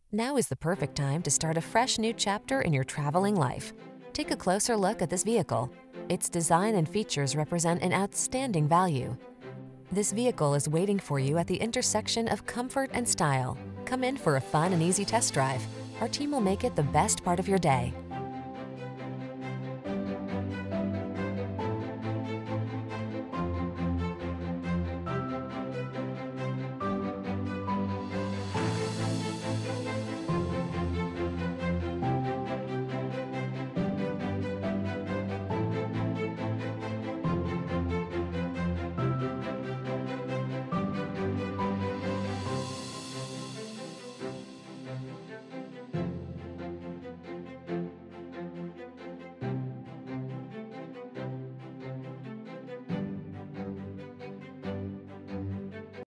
Now is the perfect time to start a fresh new chapter in your traveling life. Take a closer look at this vehicle. Its design and features represent an outstanding value. This vehicle is waiting for you at the intersection of comfort and style. Come in for a fun and easy test drive. Our team will make it the best part of your day.